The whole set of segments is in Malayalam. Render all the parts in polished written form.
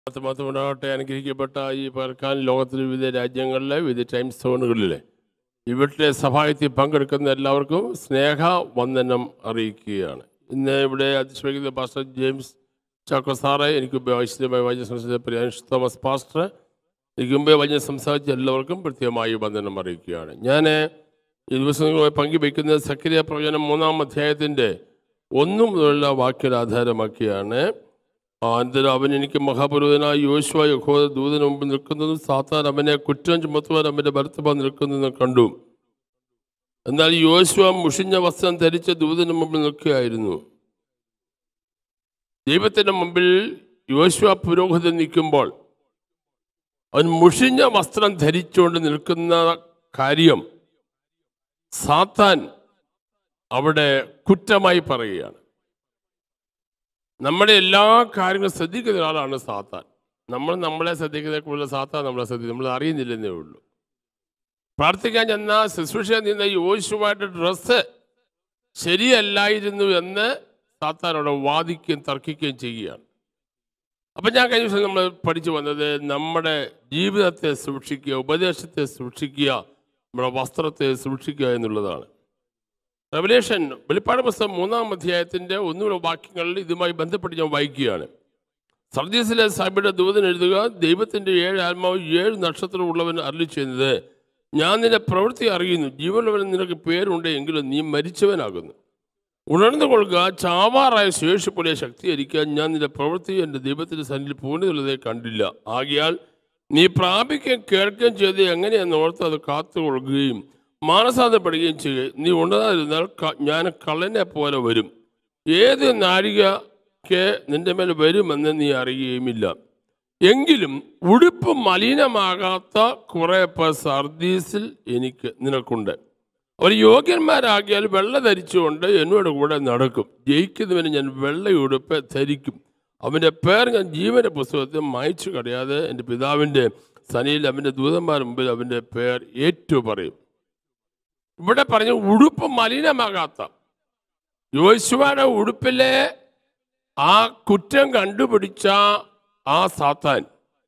മാത്രമാകട്ടെ അനുഗ്രഹിക്കപ്പെട്ട ഈ പകർക്കാൻ ലോകത്തിലെ വിവിധ രാജ്യങ്ങളിലെ വിവിധ ടൈം സോണുകളിലെ ഇവിടുത്തെ സഭായത്തിൽ പങ്കെടുക്കുന്ന എല്ലാവർക്കും സ്നേഹവന്ദനം അറിയിക്കുകയാണ്. ഇന്ന് ഇവിടെ അധ്യക്ഷ പാസ്റ്റർ ജെയിംസ് ചാക്കോ സാറെ, എനിക്ക് മുമ്പേ ഐശ്വര്യമായ വചനം സംസാരിച്ച പ്രിയാൻഷ് തോമസ് പാസ്റ്റർ, എനിക്ക് മുമ്പേ വചനം സംസാരിച്ച എല്ലാവർക്കും പ്രത്യേകമായി വന്ദനം അറിയിക്കുകയാണ്. ഞാൻ ഈ ദിവസങ്ങളുമായി പങ്കുവയ്ക്കുന്ന സക്രിയ പ്രവചനം 3-ാം അധ്യായത്തിൻ്റെ 1 മുതലുള്ള വാക്യങ്ങൾ ആധാരമാക്കിയാണ്. അനന്തരം അവൻ എനിക്ക് മഹാപുരോഹിതനായ യോശുവ യഹോവ ദൂതന് മുമ്പ് നിൽക്കുന്നതും സാത്താൻ അവനെ കുറ്റം ചുമത്തുവാൻ അവൻ്റെ ഭർത്തൃ നിൽക്കുന്നതും കണ്ടു. എന്നാൽ യോശുവ മുഷിഞ്ഞ വസ്ത്രം ധരിച്ച ദൂതന് മുമ്പിൽ നിൽക്കുകയായിരുന്നു. ദൈവത്തിൻ്റെ മുമ്പിൽ യോശുവ പുരോഹിതൻ നിൽക്കുമ്പോൾ അവൻ മുഷിഞ്ഞ വസ്ത്രം ധരിച്ചുകൊണ്ട് നിൽക്കുന്ന കാര്യം സാത്താൻ അവിടെ കുറ്റമായി പറയുകയാണ്. നമ്മുടെ എല്ലാ കാര്യങ്ങളും ശ്രദ്ധിക്കുന്ന ഒരാളാണ് സാത്താൻ. നമ്മളെ ശ്രദ്ധിക്കുന്ന കൂടുതൽ സാത്താൻ നമ്മളെ ശ്രദ്ധിക്കും, നമ്മൾ അറിയുന്നില്ലെന്നേ ഉള്ളൂ. പ്രാർത്ഥിക്കാൻ ചെന്ന ശുശ്രൂഷ നിന്ന യോശുവായിട്ട് ഡ്രസ്സ് ശരിയല്ലായിരുന്നു എന്ന് സാത്താനോട് വാദിക്കുകയും തർക്കിക്കുകയും ചെയ്യുകയാണ്. അപ്പം ഞാൻ കഴിഞ്ഞ ദിവസം നമ്മൾ പഠിച്ചു വന്നത് നമ്മുടെ ജീവിതത്തെ സൂക്ഷിക്കുക, ഉപദേശത്തെ സൂക്ഷിക്കുക, നമ്മുടെ വസ്ത്രത്തെ സൂക്ഷിക്കുക എന്നുള്ളതാണ്. റെവലേഷൻ വെളിപ്പാട് പുസ്തകം 3-ാം അധ്യായത്തിൻ്റെ 1 വാക്യങ്ങളിൽ ഇതുമായി ബന്ധപ്പെട്ട് ഞാൻ വായിക്കുകയാണ്. സർദീസിലെ സഭയുടെ ദൂതൻ എഴുതുക, ദൈവത്തിൻ്റെ 7 ആത്മാവ് 7 നക്ഷത്രം ഉള്ളവൻ അരുളി ചെയ്യുന്നത്, ഞാൻ നിന്റെ പ്രവൃത്തി അറിയുന്നു, ജീവനുള്ളവൻ നിനക്ക് പേരുണ്ട്, എങ്കിലും നീ മരിച്ചവനാകുന്നു. ഉണർന്നു കൊള്ളുക, ചാവാറായ ശേഷി പോലെ ശക്തീകരിക്കാൻ ഞാൻ നിന്റെ പ്രവൃത്തി എൻ്റെ ദൈവത്തിൻ്റെ സന്നിധിയിൽ പൂർണ്ണതയുള്ളതേ കണ്ടില്ല. ആകയാൽ നീ പ്രാപിക്കുകയും കേൾക്കുകയും ചെയ്ത് എങ്ങനെയെന്ന് ഓർത്ത് അത് കാത്തുകൊള്ളുകയും മാനസാന്തപ്പെടുകയും ചെയ്യുക. നീ ഉണരാതിരുന്നാൽ ഞാൻ കള്ളനെ പോലെ വരും, ഏത് നാഴികയ്ക്ക് നിന്റെ മേൽ വരുമെന്ന് നീ അറിയുകയുമില്ല. എങ്കിലും ഉടുപ്പ് മലിനമാകാത്ത കുറേ പേർ സർദീസിൽ നിനക്കുണ്ട്. അവർ യോഗ്യന്മാരാകിയാൽ വെള്ള ധരിച്ചുകൊണ്ട് എന്നോട് കൂടെ നടക്കും. ജയിക്കുന്നവന് ഞാൻ വെള്ളയുടുപ്പ് ധരിക്കും. അവൻ്റെ പേർ ഞാൻ ജീവൻ്റെ പുസ്തകത്തിൽ മായ്ച്ചു കളയാതെ എൻ്റെ പിതാവിൻ്റെ സന്നിധിയിൽ അവൻ്റെ ദൂതന്മാരുടെ മുമ്പിൽ അവൻ്റെ പേർ ഏറ്റു പറയും. ഇവിടെ പറഞ്ഞു ഉടുപ്പ് മലിനമാകാത്ത യോശുവയുടെ ഉടുപ്പിലെ ആ കുറ്റം കണ്ടുപിടിച്ച ആ സാത്താൻ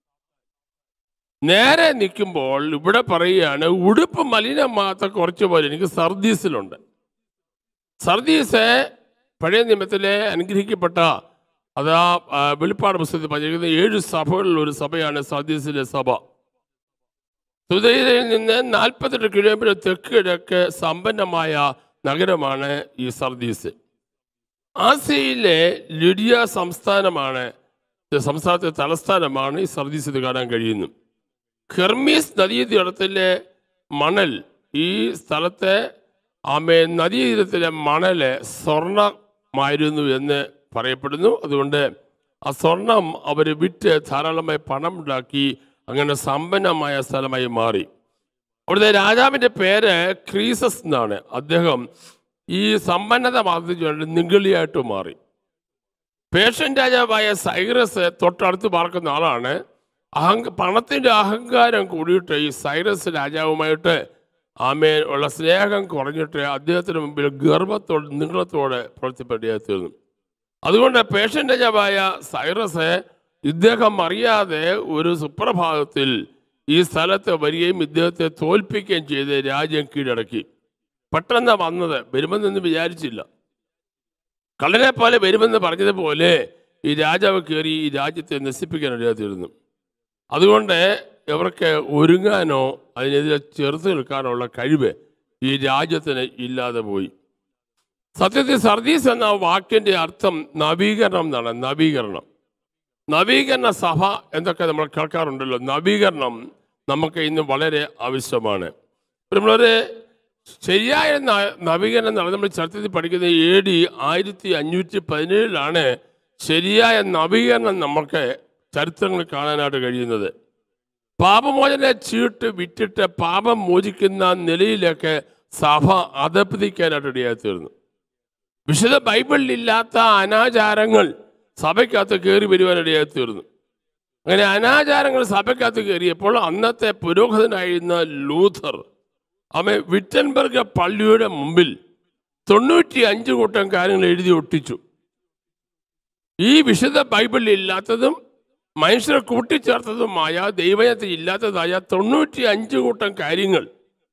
നേരെ നിൽക്കുമ്പോൾ ഇവിടെ പറയുകയാണ്, ഉടുപ്പ് മലിനമാകാത്ത കുറച്ച് പോലെ എനിക്ക് സർദീസിലുണ്ട്. സർദീസ് പഴയ നിയമത്തിലെ അനുഗ്രഹിക്കപ്പെട്ട അതാ വെളിപ്പാട് പുസ്തകത്തിൽ പറഞ്ഞിരിക്കുന്ന 7 സഭകളിൽ ഒരു സഭയാണ് സർദീസിലെ സഭ. സുദൈരയിൽ നിന്ന് 48 കിലോമീറ്റർ തെക്ക് കിഴക്ക് സമ്പന്നമായ നഗരമാണ് ഈ സർദീസ്. ആസിയയിലെ ലിഡിയ സംസ്ഥാനത്തെ തലസ്ഥാനമാണ് ഈ സർദീസ് കാണാൻ കഴിയുന്നു. ഹെർമീസ് നദീതീരത്തിലെ മണൽ, ഈ സ്ഥലത്തെ നദീതീരത്തിലെ മണല് സ്വർണമായിരുന്നു എന്ന് പറയപ്പെടുന്നു. അതുകൊണ്ട് ആ സ്വർണം അവർ വിറ്റ് ധാരാളമായി പണം ഉണ്ടാക്കി അങ്ങനെ സമ്പന്നമായ സ്ഥലമായി മാറി. അവിടുത്തെ രാജാവിൻ്റെ പേര് ക്രീസസ് എന്നാണ്. അദ്ദേഹം ഈ സമ്പന്നത ബാധിച്ചുകൊണ്ട് നിഗളിയായിട്ട് മാറി. പേർഷ്യൻ രാജാവായ സൈറസ് തൊട്ടടുത്ത് പാർക്കുന്ന ആളാണ്. പണത്തിൻ്റെ അഹങ്കാരം കൂടിയിട്ട് ഈ സൈറസ് രാജാവുമായിട്ട് ഉള്ള സ്നേഹം കുറഞ്ഞിട്ട് അദ്ദേഹത്തിന് മുമ്പിൽ ഗർവത്തോടെ നിങ്ങളത്തോടെ പ്രവർത്തിപ്പെടേണ്ടി തീർന്നു. അതുകൊണ്ട് പേർഷ്യൻ രാജാവായ സൈറസ് ഇദ്ദേഹം അറിയാതെ ഒരു സുപ്രഭാതത്തിൽ ഈ സ്ഥലത്ത് വരികയും ഇദ്ദേഹത്തെ തോൽപ്പിക്കുകയും ചെയ്ത് രാജ്യം കീഴടക്കി. പെട്ടെന്ന് വന്നത്, വരുമെന്നൊന്നും വിചാരിച്ചില്ല. കള്ളനെ പോലെ വരുമെന്ന് പറഞ്ഞതുപോലെ ഈ രാജാവ് കയറി ഈ രാജ്യത്തെ നശിപ്പിക്കാൻ ഇടയാത്തിരുന്നു. അതുകൊണ്ട് ഇവർക്ക് ഒരുങ്ങാനോ അതിനെതിരെ ചെറുത്ത് നിൽക്കാനുള്ള കഴിവ് ഈ രാജ്യത്തിന് ഇല്ലാതെ പോയി. സത്യത്തിൽ സർദീസ് എന്ന വാക്കിൻ്റെ അർത്ഥം നവീകരണം എന്നാണ്. നവീകരണ സഭ എന്തൊക്കെ നമ്മൾ കേൾക്കാറുണ്ടല്ലോ. നവീകരണം നമുക്ക് ഇന്ന് വളരെ ആവശ്യമാണ്. നമ്മളൊരു ശരിയായ നവീകരണം നമ്മൾ ചരിത്രത്തിൽ പഠിക്കുന്ന AD 1517 ശരിയായ നവീകരണം നമുക്ക് ചരിത്രങ്ങൾ കാണാനായിട്ട് കഴിയുന്നത്. പാപമോചന ചീട്ട് വിറ്റിട്ട് പാപം മോചിക്കുന്ന നിലയിലേക്ക് സഭ അധപ്പതിക്കാനായിട്ട് ഇടയായിത്തീർന്നു. വിശുദ്ധ ബൈബിളിലില്ലാത്ത അനാചാരങ്ങൾ സഭയ്ക്കകത്ത് കയറി വരുവാനിടയായി തീർന്നു. അങ്ങനെ അനാചാരങ്ങൾ സഭയ്ക്കകത്ത് കയറിയപ്പോൾ അന്നത്തെ പുരോഹിതനായിരുന്ന ലൂഥർ വിറ്റൻബർഗ് പള്ളിയുടെ മുമ്പിൽ 95 കൂട്ടം കാര്യങ്ങൾ എഴുതി ഒട്ടിച്ചു. ഈ വിശുദ്ധ ബൈബിളിൽ ഇല്ലാത്തതും മനുഷ്യരെ കൂട്ടിച്ചേർത്തതുമായ ദൈവത്തിൽ ഇല്ലാത്തതായ 95 കൂട്ടം കാര്യങ്ങൾ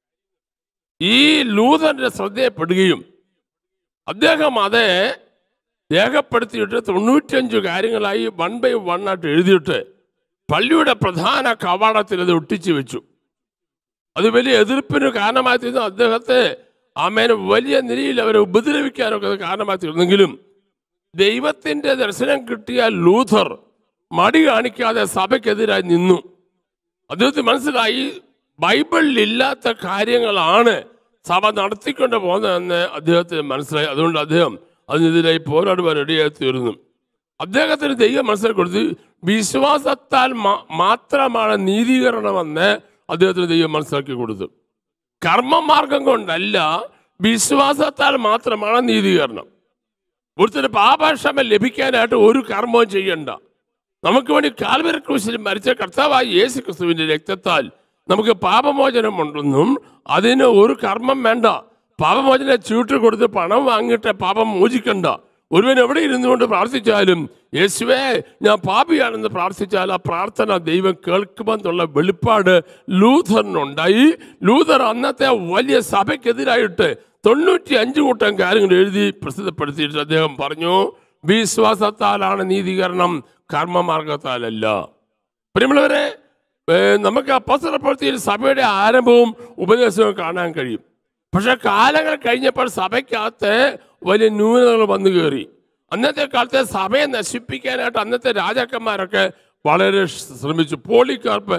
ഈ ലൂഥറിന്റെ ശ്രദ്ധയപ്പെടുകയും അദ്ദേഹം അത് രേഖപ്പെടുത്തിയിട്ട് 95 കാര്യങ്ങളായി 1 by 1 ആയിട്ട് എഴുതിയിട്ട് പള്ളിയുടെ പ്രധാന കവാടത്തിൽ അത് ഒട്ടിച്ചു വെച്ചു. അത് വലിയ എതിർപ്പിന് കാരണമായി തീർന്നു. അദ്ദേഹത്തെ ആമേനെ വലിയ നിലയിൽ അവരെ ഉപദ്രവിക്കാനൊക്കെ അത് കാരണമായി തീർന്നെങ്കിലും ദൈവത്തിൻ്റെ ദർശനം കിട്ടിയ ലൂഥർ മടി കാണിക്കാതെ സഭയ്ക്കെതിരായി നിന്നു. അദ്ദേഹത്തിന് മനസ്സിലായി ബൈബിളിൽ ഇല്ലാത്ത കാര്യങ്ങളാണ് സഭ നടത്തിക്കൊണ്ട് പോകുന്നതെന്ന് അദ്ദേഹത്തിന് മനസ്സിലായി. അതുകൊണ്ട് അദ്ദേഹം അതിനെതിരായി പോരാടുവാൻ റെഡിയായി തീർന്നു. അദ്ദേഹത്തിന് ദൈവം മനസ്സിലാക്കി കൊടുത്ത് വിശ്വാസത്താൽ മാത്രമാണ് നീതീകരണമെന്ന് അദ്ദേഹത്തിന് ദൈവം മനസ്സിലാക്കി കൊടുത്തു. കർമ്മമാർഗം കൊണ്ടല്ല, വിശ്വാസത്താൽ മാത്രമാണ് നീതീകരണം. ഒരുത്തിന് പാപക്ഷമ ലഭിക്കാനായിട്ട് ഒരു കർമ്മവും ചെയ്യണ്ട. നമുക്ക് വേണ്ടി കാൽവരി ക്രൂശിൽ മരിച്ച കർത്താവായ യേശു ക്രിസ്തുവിൻ്റെ രക്തത്താൽ നമുക്ക് പാപമോചനം ഉണ്ടെന്നും അതിന് ഒരു കർമ്മം വേണ്ട. പാപമോചന ചീട്ട് കൊടുത്ത് പണം വാങ്ങിയിട്ട് പാപം മോചിക്കണ്ട. ഒരുവൻ എവിടെ ഇരുന്നുകൊണ്ട് പ്രാർത്ഥിച്ചാലും യേശുവേ ഞാൻ പാപിയാണെന്ന് പ്രാർത്ഥിച്ചാൽ ആ പ്രാർത്ഥന ദൈവം കേൾക്കുമെന്നുള്ള വെളിപ്പാട് ലൂഥറിനുണ്ടായി. ലൂഥർ അന്നത്തെ വലിയ സഭയ്ക്കെതിരായിട്ട് 95 കൂട്ടം കാര്യങ്ങൾ എഴുതി പ്രസിദ്ധപ്പെടുത്തിയിട്ട് അദ്ദേഹം പറഞ്ഞു, വിശ്വാസത്താലാണ് നീതീകരണം, കർമ്മമാർഗത്താലല്ല. പ്രിയമുള്ളവരെ, നമുക്ക് അപ്പോസ്തലപ്രവൃത്തിയിൽ സഭയുടെ ആരംഭവും ഉപദേശവും കാണാൻ കഴിയും. പക്ഷെ കാലങ്ങൾ കഴിഞ്ഞപ്പോൾ സഭയ്ക്കകത്ത് വലിയ ന്യൂനതകൾ വന്നു കയറി. അന്നത്തെ കാലത്തെ സഭയെ നശിപ്പിക്കാനായിട്ട് അന്നത്തെ രാജാക്കന്മാരൊക്കെ വളരെ ശ്രമിച്ചു. പോളികാർപ്പ്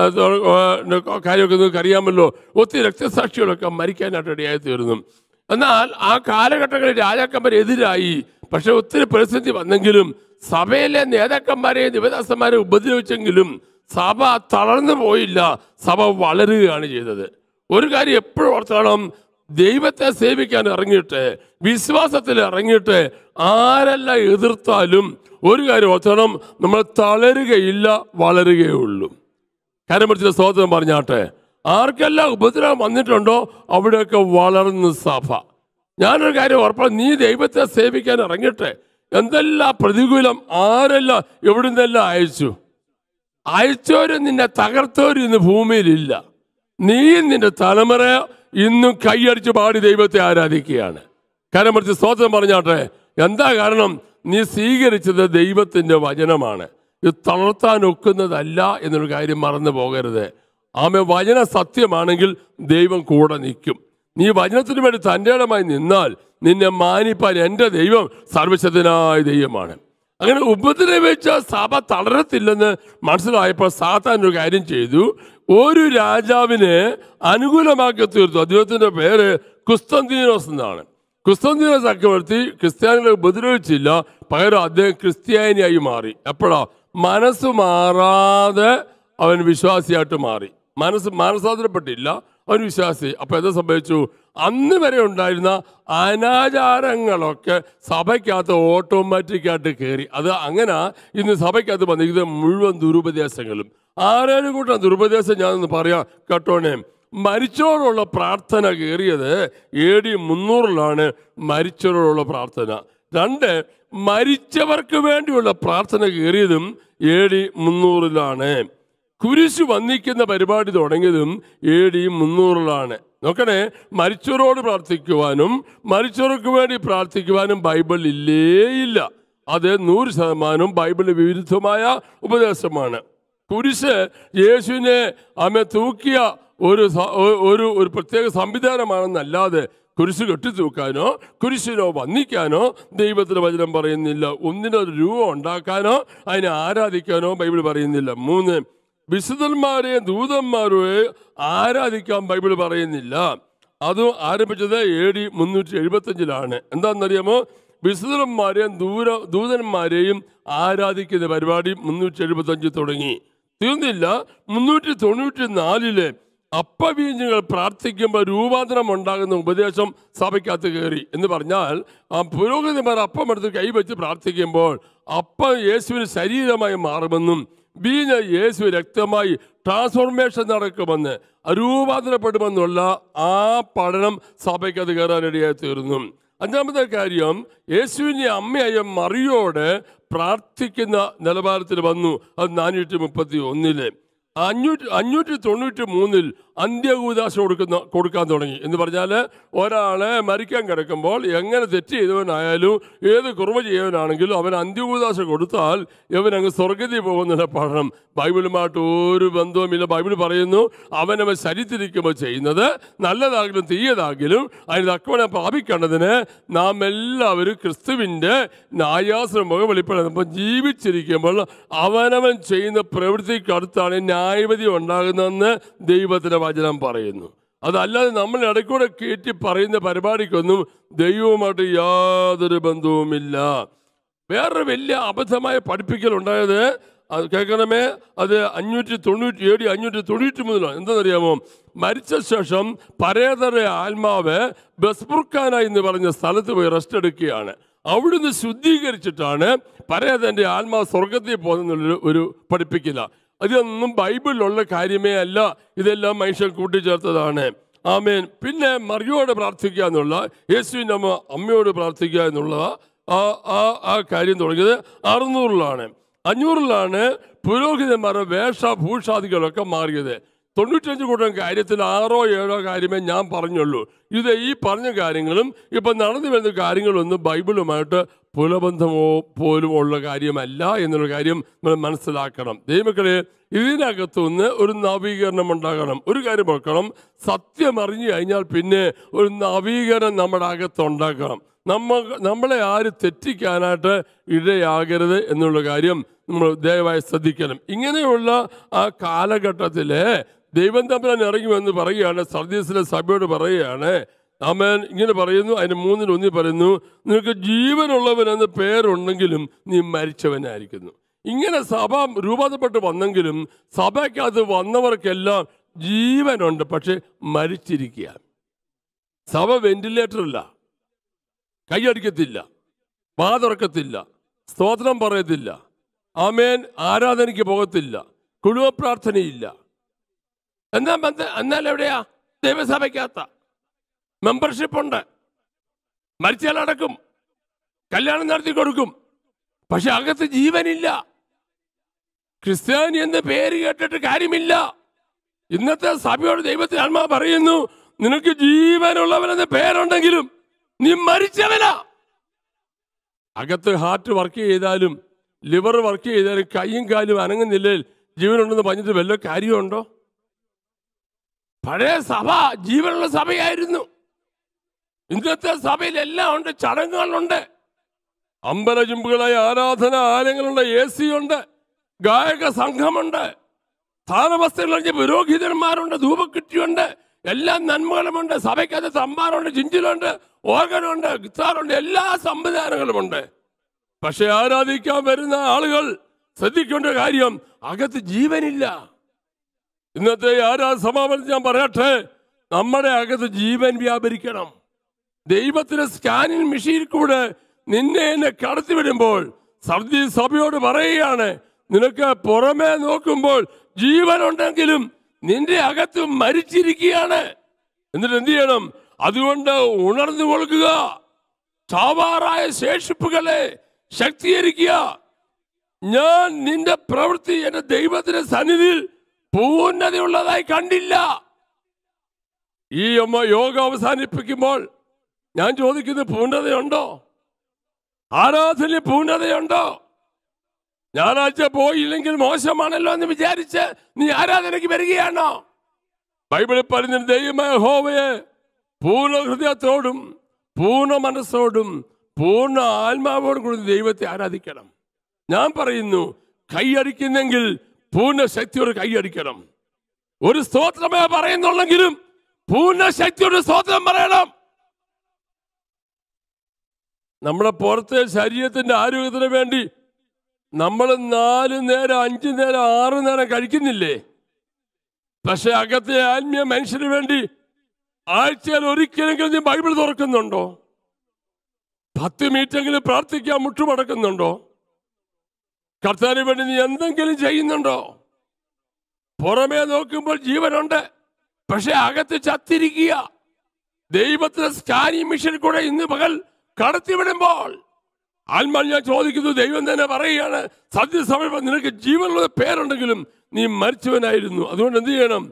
കാര്യമൊക്കെ നിങ്ങൾക്ക് അറിയാമല്ലോ. ഒത്തിരി രക്തസാക്ഷികളൊക്കെ മരിക്കാനായിട്ട് ഇടയായി തീർന്നു. എന്നാൽ ആ കാലഘട്ടങ്ങളിൽ രാജാക്കന്മാരെതിരായി. പക്ഷെ ഒത്തിരി പ്രതിസന്ധി വന്നെങ്കിലും സഭയിലെ നേതാക്കന്മാരെയും ദിവദാസന്മാരെയും ഉപദ്രവിച്ചെങ്കിലും സഭ തളർന്നു പോയില്ല, സഭ വളരുകയാണ് ചെയ്തത്. ഒരു കാര്യം എപ്പോഴും ഓർത്തോളം, ദൈവത്തെ സേവിക്കാൻ ഇറങ്ങിയിട്ട് വിശ്വാസത്തിൽ ഇറങ്ങിയിട്ട് ആരെല്ലാം എതിർത്താലും ഒരു കാര്യം ഓർത്തോളം, നമ്മൾ തളരുകയില്ല, വളരുകയേ ഉള്ളൂ. കാര്യം പിടിച്ച സ്തോത്രം പറഞ്ഞാട്ടെ. ആർക്കെല്ലാം ഉപദ്രവം വന്നിട്ടുണ്ടോ അവിടെയൊക്കെ വളർന്ന് സഭ. ഞാനൊരു കാര്യം ഉറപ്പാണ്, നീ ദൈവത്തെ സേവിക്കാൻ ഇറങ്ങിയിട്ട് എന്തെല്ലാം പ്രതികൂലം ആരെല്ലാം എവിടെ നിന്നെല്ലാം അയച്ചവരും നിന്നെ തകർത്തവരും ഇന്ന് ഭൂമിയിലില്ല. നീയും നിന്റെ തലമുറ ഇന്നും കൈയടിച്ച് പാടി ദൈവത്തെ ആരാധിക്കുകയാണ്. കാരണം പിടിച്ച് സ്തോത്രം പറഞ്ഞാട്ടെ. എന്താ കാരണം? നീ സ്വീകരിച്ചത് ദൈവത്തിൻ്റെ വചനമാണ്. ഇത് തളർത്താൻ ഒക്കുന്നതല്ല എന്നൊരു കാര്യം മറന്നു പോകരുത്. വചന സത്യമാണെങ്കിൽ ദൈവം കൂടെ നിൽക്കും. നീ വചനത്തിന് വേണ്ടി തൻ്റെ ഇടമായി നിന്നാൽ നിന്നെ മാനിപ്പാൻ എൻ്റെ ദൈവം സർവശക്തനായ ദൈവമാണ്. അങ്ങനെ ഉപദ്രവിച്ച സഭ തളരത്തില്ലെന്ന് മനസ്സിലായപ്പോൾ സാത്താൻ ഒരു കാര്യം ചെയ്തു. ഒരു രാജാവിനെ അനുകൂലമാക്കി തീർത്തു. അദ്ദേഹത്തിൻ്റെ പേര് കുസ്തന്തീനോസ് എന്നാണ്. കുസ്തന്തീനോസ് ചക്രവർത്തി ക്രിസ്ത്യാനികളെ ഉപദ്രവിച്ചില്ല, പകരം അദ്ദേഹം ക്രിസ്ത്യാനിയായി മാറി. എപ്പോഴാ? മനസ്സ് മാറാതെ അവൻ വിശ്വാസിയായിട്ട് മാറി. മാനസാന്തരപ്പെട്ടില്ല, അവൻ വിശ്വാസി. അപ്പോൾ എന്താ സംഭവിച്ചു? അന്ന് വരെ ഉണ്ടായിരുന്ന അനാചാരങ്ങളൊക്കെ സഭയ്ക്കകത്ത് ഓട്ടോമാറ്റിക്കായിട്ട് കയറി. അത് അങ്ങനെ ഇന്ന് സഭയ്ക്കകത്ത് വന്നിരിക്കുന്നത് മുഴുവൻ ദുരുപദേശങ്ങളും. ആരേലും കൂട്ടം ദുരുപദേശം ഞാനൊന്ന് പറയാം കേട്ടോണേ. മരിച്ചവരോടുള്ള പ്രാർത്ഥന കയറിയത് AD 300 മരിച്ചവരോടുള്ള പ്രാർത്ഥന. 2, മരിച്ചവർക്ക് വേണ്ടിയുള്ള പ്രാർത്ഥന കയറിയതും AD 300. കുരിശ് വന്നിക്കുന്ന പരിപാടി തുടങ്ങിയതും AD 300. നോക്കണേ, മരിച്ചവരോട് പ്രാർത്ഥിക്കുവാനും മരിച്ചവർക്ക് വേണ്ടി പ്രാർത്ഥിക്കുവാനും ബൈബിൾ ഇല്ല. അത് 100% ബൈബിളിന് വിരുദ്ധമായ ഉപദേശമാണ്. കുരിശ് യേശുവിനെ തൂക്കിയ ഒരു പ്രത്യേക സംവിധാനമാണെന്നല്ലാതെ കുരിശ് കെട്ടിത്തൂക്കാനോ കുരിശിനോ വന്ദിക്കാനോ ദൈവത്തിൻ്റെ വചനം പറയുന്നില്ല. ഒന്നിനൊരു രൂപം ഉണ്ടാക്കാനോ അതിനെ ആരാധിക്കാനോ ബൈബിൾ പറയുന്നില്ല. 3, വിശുദ്ധന്മാരെയും ദൂതന്മാരെയും ആരാധിക്കാൻ ബൈബിൾ പറയുന്നില്ല. അതും ആരംഭിച്ചത് AD 375. എന്താണെന്നറിയാമോ? വിശുദ്ധന്മാരെയും ദൂതന്മാരെയും ആരാധിക്കുന്ന പരിപാടി 375 തുടങ്ങി. തീർന്നില്ല. 394 അപ്പവീഞ്ഞുകൾ പ്രാർത്ഥിക്കുമ്പോൾ രൂപാന്തരം ഉണ്ടാകുന്ന ഉപദേശം സഭയ്ക്കകത്ത് കയറി. എന്ന് പറഞ്ഞാൽ പുരോഹിതന്മാർ അപ്പം എടുത്ത് കൈവച്ച് പ്രാർത്ഥിക്കുമ്പോൾ അപ്പം യേശുവിന് ശരീരമായി മാറുമെന്നും വീഞ്ഞ യേശു രക്തമായി ട്രാൻസ്ഫോർമേഷൻ നടക്കുമെന്ന് രൂപാന്തരപ്പെടുമെന്നുള്ള ആ പഠനം സഭയ്ക്കത് കയറാനിടയായി തീർന്നു. അഞ്ചാമത്തെ കാര്യം, യേശുവിൻ്റെ അമ്മയായ മറിയോട് പ്രാർത്ഥിക്കുന്ന നിലവാരത്തിൽ വന്നു. അത് 431 593 അന്ത്യകൂദാശ കൊടുക്കാൻ തുടങ്ങി. എന്ന് പറഞ്ഞാൽ ഒരാളെ മരിക്കാൻ കിടക്കുമ്പോൾ എങ്ങനെ തെറ്റ് ചെയ്തവനായാലും ഏത് കുറവ് ചെയ്തവനാണെങ്കിലും അവൻ അന്ത്യകൂദാശ കൊടുത്താൽ ഇവനങ്ങ് സ്വർഗത്തിൽ പോകുന്നതിനെ പഠനം. ബൈബിളുമായിട്ട് ഒരു ബന്ധവുമില്ല. ബൈബിൾ പറയുന്നു അവനവൻ ശരീരത്തിരിക്കുമ്പോൾ ചെയ്യുന്നത് നല്ലതാകിലും തീയതാകിലും അതിന് തക്കവനെ പ്രാപിക്കേണ്ടതിന് നാം എല്ലാവരും ക്രിസ്തുവിൻ്റെ ന്യായാസനം മുഖം വെളിപ്പെടുന്നത്. അപ്പം ജീവിച്ചിരിക്കുമ്പോൾ അവനവൻ ചെയ്യുന്ന പ്രവൃത്തിക്കടുത്താണ് ന്യായവിധി ഉണ്ടാകുന്നതെന്ന് ദൈവത്തിൻ്റെ വചനം പറയുന്നു. അതല്ലാതെ നമ്മൾ ഇടയ്ക്കൂടെ കയറ്റി പറയുന്ന പരിപാടിക്കൊന്നും ദൈവവുമായിട്ട് യാതൊരു ബന്ധവുമില്ല. വേറൊരു വലിയ അബദ്ധമായ പഠിപ്പിക്കലുണ്ടായത് അത് കേൾക്കണമേ, അത് 597 593 എന്താണെന്നറിയാമോ? മരിച്ച ശേഷം പരേതരുടെ ആത്മാവ് ബസ്ബുർഖാന എന്ന് പറഞ്ഞ സ്ഥലത്ത് പോയി റെസ്റ്റ് എടുക്കുകയാണ്. അവിടുന്ന് ശുദ്ധീകരിച്ചിട്ടാണ് പരേതൻ്റെ ആത്മാവ് സ്വർഗത്തിൽ പോകുന്നുള്ള ഒരു പഠിപ്പിക്കില്ല. അതൊന്നും ബൈബിളിലുള്ള കാര്യമേ അല്ല. ഇതെല്ലാം മനുഷ്യൻ കൂട്ടിച്ചേർത്തതാണ്. ആമേൻ. പിന്നെ മറിയോട് പ്രാർത്ഥിക്കുക എന്നുള്ള, യേശുവിൻ്റെ അമ്മയോട് പ്രാർത്ഥിക്കുക എന്നുള്ള ആ കാര്യം തുടങ്ങിയത് 600-ലാണ്. 500-ലാണ് പുരോഹിതന്മാരുടെ വേഷഭൂഷാദികളൊക്കെ മാറിയത്. 95 കൂട്ടം കാര്യത്തിൽ 6 or 7 കാര്യമേ ഞാൻ പറഞ്ഞുള്ളൂ. ഇത് ഈ പറഞ്ഞ കാര്യങ്ങളും ഇപ്പം നടന്നു വരുന്ന കാര്യങ്ങളൊന്നും ബൈബിളുമായിട്ട് പുലബന്ധമോ പോലും ഉള്ള കാര്യമല്ല എന്നുള്ള കാര്യം നമ്മൾ മനസ്സിലാക്കണം. ദൈവമക്കളെ, ഇതിനകത്തുനിന്ന് ഒരു നവീകരണം ഉണ്ടാകണം. ഒരു കാര്യം ഓർക്കണം, സത്യം അറിഞ്ഞു കഴിഞ്ഞാൽ പിന്നെ ഒരു നവീകരണം നമ്മുടെ അകത്തുണ്ടാക്കണം. നമ്മളെ ആര് തെറ്റിക്കാനായിട്ട് ഇടയാകരുത് എന്നുള്ള കാര്യം നമ്മൾ ദയവായി ശ്രദ്ധിക്കണം. ഇങ്ങനെയുള്ള ആ കാലഘട്ടത്തിൽ ദൈവം തമ്പുരാൻ ഇറങ്ങുമെന്ന് പറയുകയാണ്. സർദീസിലെ സഭയോട് പറയുകയാണ്. ആമേൻ. ഇങ്ങനെ പറയുന്നു, അതിന് 3:1 പറയുന്നു, നിനക്ക് ജീവനുള്ളവനെന്ന് പേരുണ്ടെങ്കിലും നീ മരിച്ചവനായിരിക്കുന്നു. ഇങ്ങനെ സഭ രൂപാന്തരപ്പെട്ട് വന്നെങ്കിലും സഭയ്ക്കകത്ത് വന്നവർക്കെല്ലാം ജീവനുണ്ട്, പക്ഷെ മരിച്ചിരിക്കുക. സഭ വെന്റിലേറ്ററില്ല, കൈയടിക്കത്തില്ല, വാതുറക്കത്തില്ല, സ്തോത്രം പറയത്തില്ല, ആമേൻ, ആരാധനയ്ക്ക് പോകത്തില്ല, കുടുംബ പ്രാർത്ഥനയില്ല. എന്നാൽ എവിടെയാ? ദൈവസഭയ്ക്കകത്ത മെമ്പർഷിപ്പ് ഉണ്ട്, മരിച്ചാൽ അടക്കും, കല്യാണം നടത്തി കൊടുക്കും, പക്ഷെ അകത്ത് ജീവനില്ല. ക്രിസ്ത്യാനി എന്ന് പേര് കേട്ടിട്ട് കാര്യമില്ല. ഇന്നത്തെ സഭയോട് ദൈവത്തിന്റെ ആത്മാവ് പറയുന്നു, നിനക്ക് ജീവനുള്ളവനെന്ന് പേരുണ്ടെങ്കിലും നീ മരിച്ചവനാ. അകത്ത് ഹാർട്ട് വർക്ക് ചെയ്താലും ലിവർ വർക്ക് ചെയ്താലും കൈയും കാലും അനങ്ങുന്നില്ലേ ജീവനുണ്ടെന്ന് പറഞ്ഞിട്ട് വല്ല കാര്യമുണ്ടോ? പഴയ സഭ ജീവനുള്ള സഭയായിരുന്നു. ഇന്നത്തെ സഭയിൽ എല്ലാം ഉണ്ട്, ചടങ്ങുകളുണ്ട്, അമ്പലചുംബുകളായ ആരാധന ആലയങ്ങളുണ്ട്, AC ഉണ്ട്, ഗായക സംഘമുണ്ട്, സ്ഥാനവസ്തുക്കളുണ്ട്, പുരോഹിതന്മാരുണ്ട്, ധൂപക്കുറ്റിയുണ്ട്, എല്ലാ നന്മകളുമുണ്ട്. സഭയ്ക്കകത്ത് തമ്പാറുണ്ട്, ചിഞ്ചിലുണ്ട്, ഓർഗനുണ്ട്, ഗിത്താറുണ്ട്, എല്ലാ സംവിധാനങ്ങളുമുണ്ട്. പക്ഷെ ആരാധിക്കാൻ വരുന്ന ആളുകൾ ശ്രദ്ധിക്കേണ്ട കാര്യം, അകത്ത് ജീവനില്ല. ഇന്നത്തെ സമാപനത്തിൽ ഞാൻ പറയട്ടെ, നമ്മുടെ അകത്ത് ജീവൻ വ്യാപരിക്കണം. ദൈവത്തിന്റെ സ്കാനിങ് മെഷീനിൽ കൂടെ എന്നെ കടത്തിവിടുമ്പോൾ സർദീസ് സഭയോട് പറയുകയാണ്, നിനക്ക് പുറമേ നോക്കുമ്പോൾ ജീവനുണ്ടെങ്കിലും നിന്റെ അകത്ത് മരിച്ചിരിക്കുകയാണ്. എന്നിട്ട് എന്ത് ചെയ്യണം? അതുകൊണ്ട് ഉണർന്നു കൊടുക്കുക, ചാവാറായ ശേഷിപ്പുകളെ ശക്തീകരിക്കുക. ഞാൻ നിന്റെ പ്രവൃത്തി എന്റെ ദൈവത്തിന്റെ സന്നിധിയിൽ പൂർണ്ണതയുള്ളതായി കണ്ടില്ല. ഈ യോഗ അവസാനിപ്പിക്കുമ്പോൾ ഞാൻ ചോദിക്കുന്നത്, പൂർണ്ണതയുണ്ടോ? ആരാധന പൂർണ്ണതയുണ്ടോ? ഞായറാഴ്ച പോയില്ലെങ്കിൽ മോശമാണല്ലോ എന്ന് വിചാരിച്ച് നീ ആരാധനയ്ക്ക് വരികയാണോ? ബൈബിളിൽ പറയുന്ന ദൈവമായ യഹോവയെ പൂർണ്ണ ഹൃദയത്തോടും പൂർണ്ണ മനസ്സോടും പൂർണ്ണ ആത്മാവോടും കൂടി ദൈവത്തെ ആരാധിക്കണം. ഞാൻ പറയുന്നു, കൈയടിക്കുന്നെങ്കിൽ പൂർണ്ണ ശക്തിയോട് കൈയടിക്കണം. ഒരു സ്തോത്രമേ പറയുന്നുള്ളെങ്കിലും പൂർണ്ണ ശക്തിയോട് സ്തോത്രം പറയണം. നമ്മുടെ പുറത്തെ ശരീരത്തിന്റെ ആരോഗ്യത്തിന് വേണ്ടി നമ്മൾ 4 നേരം 5 നേരം 6 നേരം കഴിക്കുന്നില്ലേ? പക്ഷെ അകത്തെ ആത്മീയ മനുഷ്യന് വേണ്ടി ആഴ്ചയിൽ ഒരിക്കലെങ്കിലും നീ ബൈബിൾ തുറക്കുന്നുണ്ടോ? 10 മിനിറ്റെങ്കിലും പ്രാർത്ഥിക്കാൻ മുട്ടുമടക്കുന്നുണ്ടോ? കർത്താവിന് വേണ്ടി നീ എന്തെങ്കിലും ചെയ്യുന്നുണ്ടോ? പുറമേ നോക്കുമ്പോൾ ജീവനുണ്ട്, പക്ഷെ അകത്ത് ചത്തിരിക്കുക. ദൈവത്തിന്റെ സ്കാനിങ് മിഷൻ കൂടെ ഇന്ന് പകൽ കടത്തിവിടുമ്പോൾ ആത്മാവ് ഞാൻ ചോദിക്കുന്നു, ദൈവം തന്നെ പറയുകയാണ്, സത്യസമയം നിനക്ക് ജീവനുള്ള പേരുണ്ടെങ്കിലും നീ മരിച്ചവനായിരുന്നു. അതുകൊണ്ട് എന്ത് ചെയ്യണം?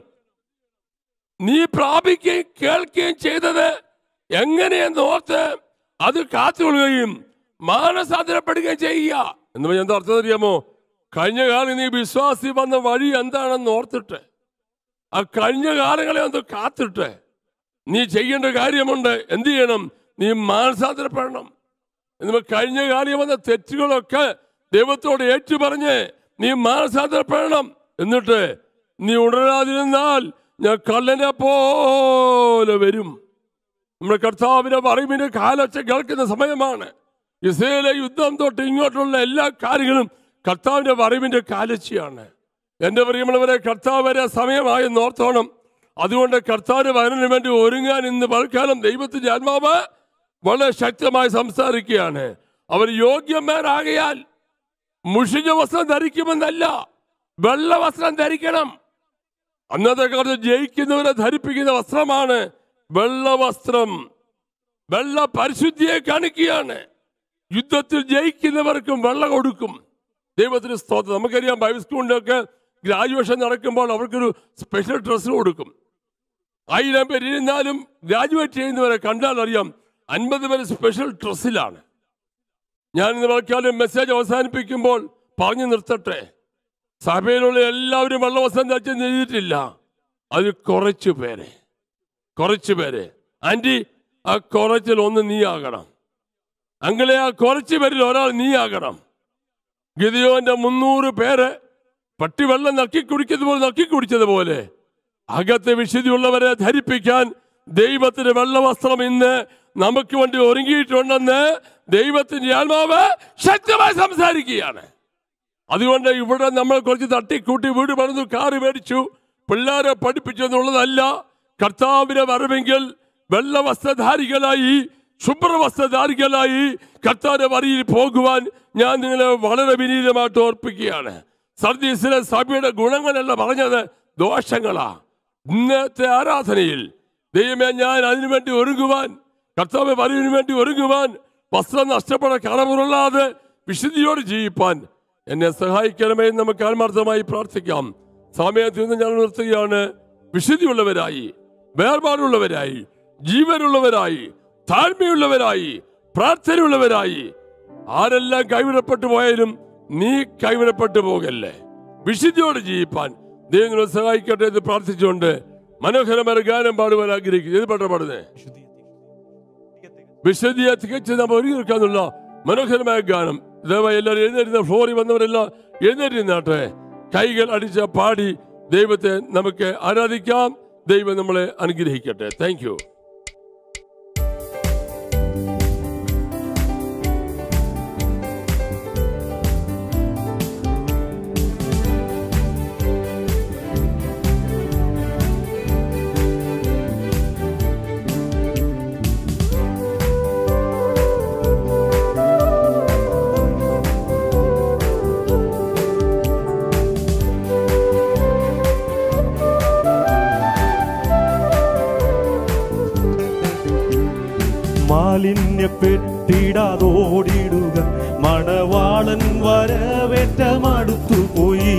നീ പ്രാപിക്കുകയും കേൾക്കുകയും ചെയ്തത് എങ്ങനെയെന്ന് ഓർത്ത് അത് കാത്തുകൊള്ളുകയും മാനസാന്തരപ്പെടുകയും ചെയ്യുക എന്ന് പറഞ്ഞാൽ എന്താ അർത്ഥം അറിയാമോ? കഴിഞ്ഞ കാലം നീ വിശ്വാസി വന്ന വഴി എന്താണെന്ന് ഓർത്തിട്ട് ആ കഴിഞ്ഞ കാലങ്ങളെ ഒന്ന് കാത്തിട്ട് നീ ചെയ്യേണ്ട കാര്യമുണ്ട്. എന്ത് ചെയ്യണം? നീ മാനസാന്തരപ്പെടണം. എന്ന് കഴിഞ്ഞ കാലം വന്ന തെറ്റുകളൊക്കെ ദൈവത്തോട് ഏറ്റുപറഞ്ഞ് നീ മാനസാന്തരപ്പെടണം. എന്നിട്ട് നീ ഉണരാതിരുന്നാൽ ഞാൻ കള്ളനെ പോലെ വരും. നമ്മുടെ കർത്താവിന്റെ വരവിന്റെ കാലൊച്ച കേൾക്കുന്ന സമയമാണ്. ഇസ്രായേലിലെ യുദ്ധം തൊട്ട് ഇങ്ങോട്ടുള്ള എല്ലാ കാര്യങ്ങളും കർത്താവിന്റെ വരവിന്റെ കാലൊച്ചയാണ്. എൻ്റെ പ്രിയമുള്ളവരെ, കർത്താവ് വരെ സമയമായെന്ന് ഓർത്തോണം. അതുകൊണ്ട് കർത്താവിന്റെ വരവിന് വേണ്ടി ഒരുങ്ങാൻ ഇന്ന് പൽക്കാലം ദൈവത്തിന്റെ ആത്മാവ് വളരെ ശക്തമായി സംസാരിക്കുകയാണ്. അവർ യോഗ്യന്മാരാകയാൽ മുഷിഞ്ഞ വസ്ത്രം ധരിക്കുമെന്നല്ല, വെള്ള വസ്ത്രം ധരിക്കണം. അന്നത്തെ കാലത്ത് ജയിക്കുന്നവരെ ധരിപ്പിക്കുന്ന വസ്ത്രമാണ് വെള്ള വസ്ത്രം. വെള്ള പരിശുദ്ധിയെ കാണിക്കുകയാണ്. യുദ്ധത്തിൽ ജയിക്കുന്നവർക്കും വെള്ള കൊടുക്കും. ദൈവത്തിന് സ്തോത്രം. നമുക്കറിയാം, ബൈബിൾ സ്കൂളിലൊക്കെ ഗ്രാജുവേഷൻ നടക്കുമ്പോൾ അവർക്കൊരു സ്പെഷ്യൽ ഡ്രസ്സ് കൊടുക്കും. 1000 പേര് ഇരുന്നാലും ഗ്രാജുവേറ്റ് ചെയ്യുന്നവരെ കണ്ടാൽ അറിയാം 50 പേര് സ്പെഷ്യൽ ഡ്രസ്സിലാണ്. ഞാൻ ഇന്ന് വാക്കാലും മെസ്സേജ് അവസാനിപ്പിക്കുമ്പോൾ പറഞ്ഞു നിർത്തട്ടെ. സഭയിലുള്ള എല്ലാവരും വെള്ള വസ്ത്രം ധരിച്ച് ചെയ്തിട്ടില്ല. അത് കുറച്ചു പേര്. ആന്റി, ആ കുറച്ചിൽ ഒന്ന് നീ ആകണം. അങ്ങളെ ആ കുറച്ചു പേരിൽ ഒരാൾ നീ ആകണം. ഗിദെയോന്റെ 300 പേര് പട്ടി വെള്ളം നക്കി കുടിച്ചതുപോലെ അകത്തെ വിശുദ്ധിയുള്ളവരെ ധരിപ്പിക്കാൻ ദൈവത്തിന്റെ വെള്ളവസ്ത്രം ഇന്ന് നമുക്ക് വേണ്ടി ഒരുങ്ങിയിട്ടുണ്ടെന്ന് ദൈവത്തിന്റെ ആത്മാവ് ശക്തമായി സംസാരിക്കുകയാണ്. അതുകൊണ്ട് ഇവിടെ നമ്മൾ കുറച്ച് തട്ടിക്കൂട്ടി വീട് പണിതു, കാറ് മേടിച്ചു, പിള്ളേരെ പഠിപ്പിച്ചു എന്നുള്ളതല്ല. കർത്താവിനെ വരവെങ്കിൽ വെള്ളവസ്ത്രധാരികളായി, ശുഭ്രവസ്ത്രധാരികളായി കർത്താവിന്റെ വരിയിൽ പോകുവാൻ ഞാൻ നിങ്ങളെ വളരെ വിനീതമായിട്ട് ഓർപ്പിക്കുകയാണ്. സർദീസിലെ സഭയുടെ ഗുണങ്ങളല്ല പറഞ്ഞത്, ദോഷങ്ങളാ. ഇന്നത്തെ ആരാധനയിൽ ദൈവമേ, ഞാൻ അതിനുവേണ്ടി ഒരുങ്ങുവാൻ, കർത്താവ് വരവിന് വേണ്ടി ഒരുങ്ങുവാൻ, വസ്ത്രം നഷ്ടപ്പെടാൻ കളമുറല്ലാതെ വിശുദ്ധിയോട് ജീവിപ്പാൻ എന്നെ സഹായിക്കണമേ. നമുക്ക് ആത്മാർത്ഥമായി പ്രാർത്ഥിക്കാം. സമയത്ത് നിന്ന് ഞാൻ നിർത്തുകയാണ്. വിശുദ്ധിയുള്ളവരായി, വേർപാടുള്ളവരായി, ജീവനുള്ളവരായി, താഴ്മയുള്ളവരായി, പ്രാർത്ഥനയുള്ളവരായി, ആരെല്ലാം കൈവിടപ്പെട്ടു പോയാലും നീ കൈവിടപ്പെട്ടു പോകല്ലേ. വിശുദ്ധിയോട് ജീവിപ്പാൻ ദൈവങ്ങളെ സഹായിക്കട്ടെ എന്ന് പ്രാർത്ഥിച്ചുകൊണ്ട് മനോഹരമായ ഗാനം പാടുവാൻ ആഗ്രഹിക്കുന്നു. ഏത് പാട്ടാ പാടുന്നേ? വിശുദ്ധിയെ തികച്ച് നാം ഒരുങ്ങി നിൽക്കാന്നുള്ള മനോഹരമായ ഗാനം. ദയവായി എല്ലാവരും എഴുന്നേരുന്ന, ഫ്ലോറിൽ വന്നവരെല്ലാം എഴുന്നേറ്റുന്നാട്ടെ. കൈകൾ അടിച്ച പാടി ദൈവത്തെ നമുക്ക് ആരാധിക്കാം. ദൈവം നമ്മളെ അനുഗ്രഹിക്കട്ടെ. Thank you. മാലിന്യപ്പെട്ടിടാതോടിടുക, മണവാളൻ വരവേറ്റമടുത്തുപോയി.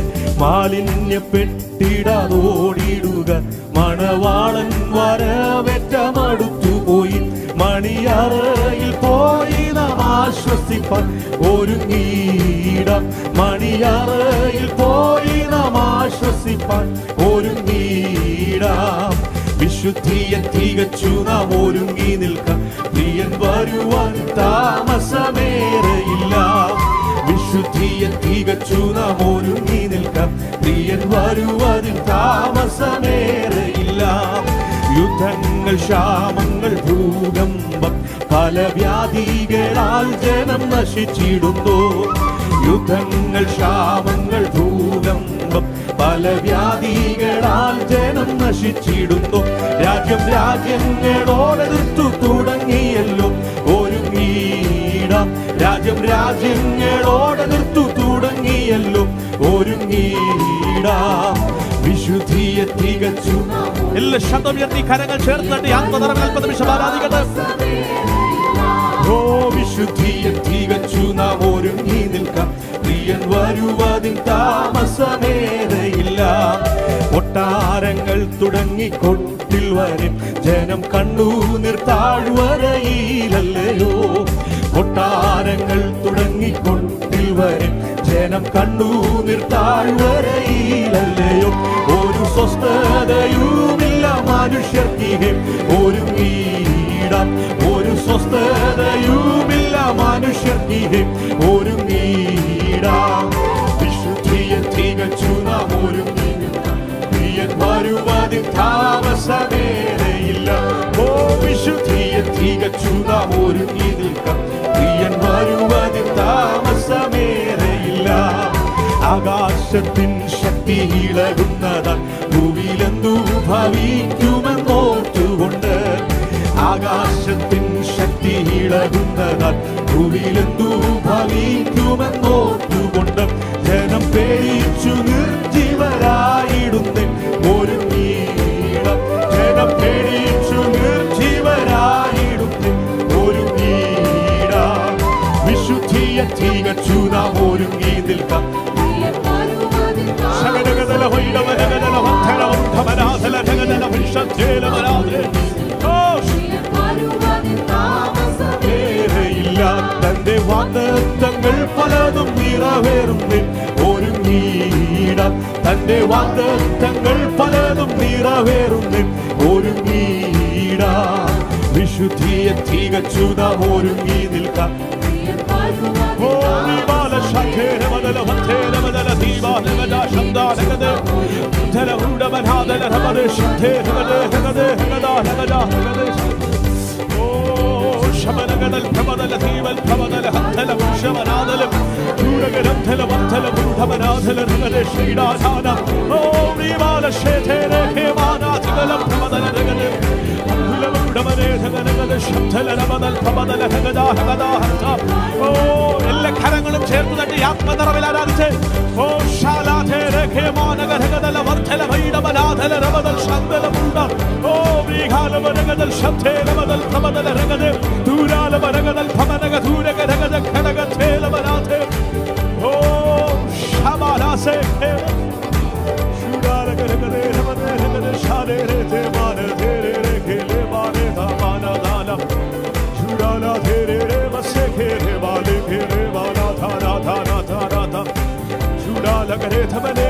മാലിന്യപ്പെട്ടിടാതോടിടുക, മണവാളൻ വരവേറ്റമടുത്തുപോയി. മണിയറയിൽ പോയി നാം ആശ്വസിപ്പാൻ ഒരുങ്ങിയിടാം. മണിയറയിൽ പോയി നാം ആശ്വസിപ്പാൻ ഒരുങ്ങിയിടാം. വിശുദ്ധിയെ തികച്ചു നാം ഒരുങ്ങി നിൽക്കാം. പ്രിയൻ വരുവാൻ താമസമേറെയില്ല. വിശുദ്ധിയെ തികച്ചു നാം ഒരുങ്ങി നിൽക്കാം. പ്രിയൻ വരുവാൻ താമസമേറെയില്ല. യുദ്ധങ്ങൾ, ക്ഷാമങ്ങൾ, ഭൂകമ്പം, പല വ്യാധികളാൽ ജനം നശിച്ചിടുന്നു. യുദ്ധങ്ങൾ, ക്ഷാമങ്ങൾ, ഭൂകമ്പം, പല വ്യാധികളാൽ ജനം നശിച്ചിടുന്നു. രാജ്യങ്ങളോടെടുത്തു തുടങ്ങിയല്ലോ ഒരുങ്ങിയിടാം. രാജ്യങ്ങളോടെടുത്തു തുടങ്ങിയല്ലോ ഒരുങ്ങിയിടാം. വിശുദ്ധിയെ തികച്ചു. എല്ലാ ശബ്ദം ഉയർത്തി കരങ്ങൾ ചേർന്നിട്ട് ആത്മനിറവിൽ 40 നിമിഷം ആരാധിക്കട്ടെ. ഓ വിശുദ്ധിയിൽ തികച്ചു നാം ഒരുങ്ങി നിൽക്കാം. പ്രിയൻ വരുവതിൽ താമസമേറെയില്ല. കൊട്ടാരങ്ങൾ തുടങ്ങി കൊട്ടിൽ വരും ജനം കണ്ണുനീർ താഴ്വരയിലല്ലയോ. കൊട്ടാരങ്ങൾ തുടങ്ങി കൊട്ടിൽ വരും ജനം കണ്ണുനീർ താഴ്വരയിലല്ലയോ. ഒരു സ്വസ്ഥതയുമില്ല മനുഷ്യർക്കിഹേ ഒരുങ്ങിയിടാം. ഒരു സ്വസ്ഥതയുമില്ല മനുഷ്യർക്കിഹേ ഒരുങ്ങിയിടാം. വിശുദ്ധിയെ തികച്ചു നാം ഒരുങ്ങി നിൽക്കാം. പ്രിയൻ വരുവതിൽ താമസമേറെയില്ല. ഓ വിശുദ്ധിയെ തികച്ചു നാം ഒരുങ്ങി നിൽക്കാം. പ്രിയൻ വരുവതിൽ താമസമേറെയില്ല. ആകാശത്തിൻ ശക്തി ഇളകുന്നതാൽ ഭൂവിലെന്തു ഭവിക്കുമെന്നോർത്തുകൊണ്ട്. ആകാശത്തിൻ ശക്തി ഇളകുന്നതാൽ ഭൂവിലെന്തു ഭവിക്കുമെന്നോർത്തുകൊണ്ട്. ജനം പേടിച്ചു നിർജീവരായിടുന്നേ ഒരുങ്ങീടം. ജനം പേടിച്ചു നിർജീവരായിടുന്നേ ഒരുങ്ങീടം. വിശുദ്ധിയെ തികച്ചു നാം ഒരുങ്ങി നിൽക്കാം. തന്റെ വാഗ്ദത്തങ്ങൾ പലതും നിറവേറുന്നേ ഒരുങ്ങിയിടാം. തന്റെ വാഗ്ദത്തങ്ങൾ പലതും നിറവേറുന്നേ ഒരുങ്ങിയിടാം. വിശുദ്ധിയെ തികച്ചു നാം ഒരുങ്ങി നിൽക്കാം. ശബനഗദൽ പ്രബദല ദീവൽ പ്രബദല ഹന്തല വൃഷമനാദല ദൂരഗരം ധല വന്തല ബുദ്ധമനാദല ഋഗദ ശ്രീരാജാന ഓ വിവാല ശേതേന ഹേമാനാഥികല പ്രബദല ഋഗദ അന്ധുല ബുദ്ധമനേ ധഗനഗദ ശബ്ദല രബദൽ പ്രബദല ഹഗദ ഹഗദ ഹർത്ത ഓ എല്ലാ കരങ്ങളും ചേർത്ത് തട്ടി ആത്മനിറവിൽ ആരാധിച്ച് ഓ ശാലാധേന ഹേമാനഗദല വർദ്ധല വൈഡമനാദല രബദൽ ശബ്ദല ബുദ്ധ ഓ വിഘാലവനഗദൽ ശബ്ദേന ബദൽ പ്രബദല ഋഗദ ദൂരാല വനഗദൽ ഭമനഗ ദൂരഗ രഗദ ഖനഗ ഥേലവനാഥേ ഓ ശബാലാസേ ശുരാലഗ രഗദേ രമദേ രഗദ ശാലേ രേ മാന ധേരേ രേ ഖേലേ മാനേ ധാമാന ദാന ശുരാല ധേരേ രേ വസേ ഖേരേ വാലേ ഖേരേ വാനാ ധാനാ ധാനാ ധാനാ ധാ ശുരാലഗ രേ ധമനേ